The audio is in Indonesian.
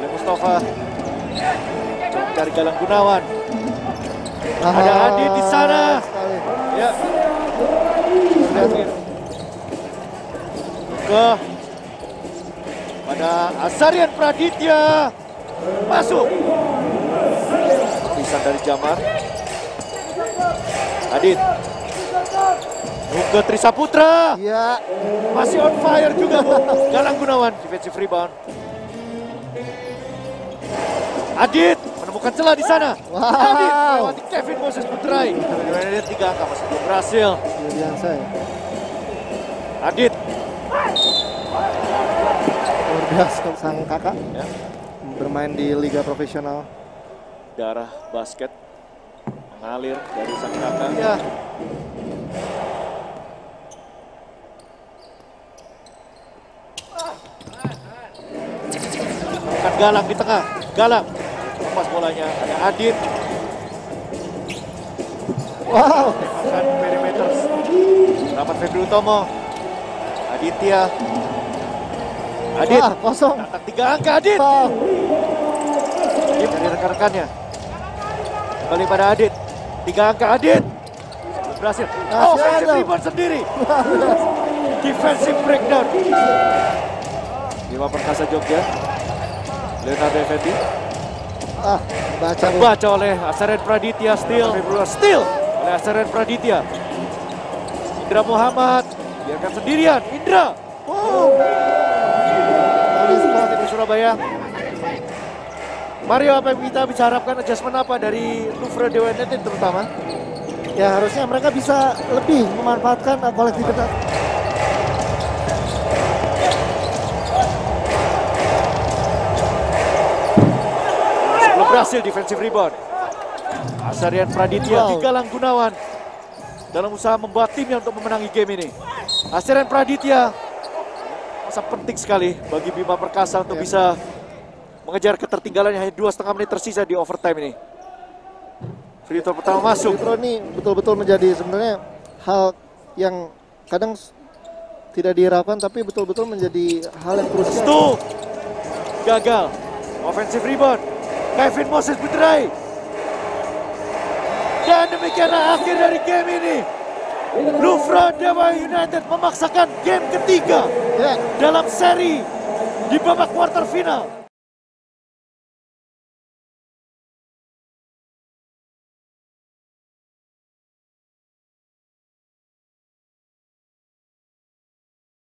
Ali Mustafa dari Galang Gunawan. Ada Adi di sana. Ya. Ke pada Azarian Praditya. Masuk. Tulisan dari Jamar. Adit. Ke Trisaputra. Iya. Masih on fire juga Galang Gunawan. Defensive rebound. Adit menemukan celah di sana. Wow. Adit melewati Kevin Moses Putrai. Dia 3 angka masih belum berhasil. Biasa ya. Adit. Luar biasa sang kakak Ya. bermain di liga profesional. Darah basket mengalir dari sang kakak. Ya. Menemukan Galang di tengah. Galang. Lepas bolanya. Ada Adit. Wow. Akan perimeter. Dapat Febri Utomo. Aditya. Adit. Wah, kosong. Datang 3 angka Adit. Wow. Dari rekan-rekannya. Kembali pada Adit. 3 angka Adit. Belum berhasil. Offensive rebound sendiri. Defensive breakdown. Bima Perkasa Jogja. Leonardo Effendi. Baca oleh Azarian Praditya. Steal oleh Azarian Praditya. Indra Muhammad. Biarkan sendirian. Indra. Wow. Di Surabaya. Mario, apa yang kita bisa harapkan, adjustment apa dari Louvre Dewa United terutama? ya, harusnya mereka bisa lebih memanfaatkan kolektivitas. Belum berhasil defensive rebound. Azarian Praditya di Galang Gunawan dalam usaha membuat timnya untuk memenangi game ini. Azarian Praditya masa penting sekali bagi Bima Perkasa untuk bisa mengejar ketertinggalan yang hanya 2,5 menit tersisa di overtime ini. Free throw pertama masuk. Free throw ini betul-betul menjadi sebenarnya hal yang kadang tidak diharapkan, tapi betul-betul menjadi hal yang krusial. Itu gagal. Offensive rebound. Kevin Moses Putrai. Dan demikianlah akhir dari game ini. Louvre Dewa United memaksakan game ketiga dalam seri di babak quarter final.